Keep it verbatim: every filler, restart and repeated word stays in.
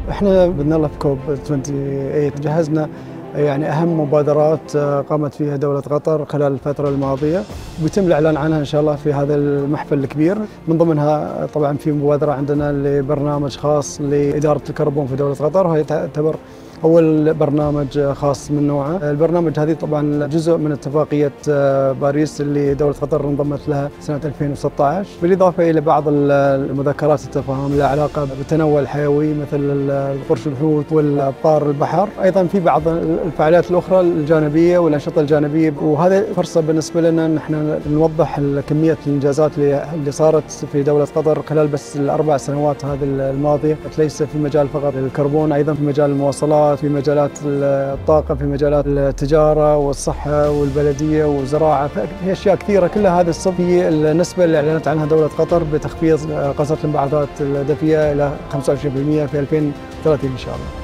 احنا باذن الله في كوب ثمانية وعشرين جهزنا يعني اهم مبادرات قامت فيها دوله قطر خلال الفتره الماضيه، ويتم الاعلان عنها ان شاء الله في هذا المحفل الكبير. من ضمنها طبعا في مبادره عندنا لبرنامج خاص لاداره الكربون في دوله قطر، وهي تعتبر أول برنامج خاص من نوعه. البرنامج هذه طبعا جزء من اتفاقية باريس اللي دولة قطر انضمت لها سنة ألفين وستة عشر، بالإضافة إلى بعض المذكرات التفاهم لها علاقة بالتنوع الحيوي مثل قرش الحوت والأبقار البحر. أيضا في بعض الفعاليات الأخرى الجانبية والأنشطة الجانبية، وهذا فرصة بالنسبة لنا أن احنا نوضح كمية الإنجازات اللي صارت في دولة قطر خلال بس الأربع سنوات هذه الماضية، ليس في مجال فقط الكربون، أيضا في مجال المواصلات، في مجالات الطاقة، في مجالات التجارة والصحة والبلدية والزراعة، في أشياء كثيرة. كل هذا الصف هي النسبة اللي أعلنت عنها دولة قطر بتخفيض غازات الانبعاثات الدفيئة إلى خمسة وعشرين بالمئة في ألفين وثلاثين إن شاء الله.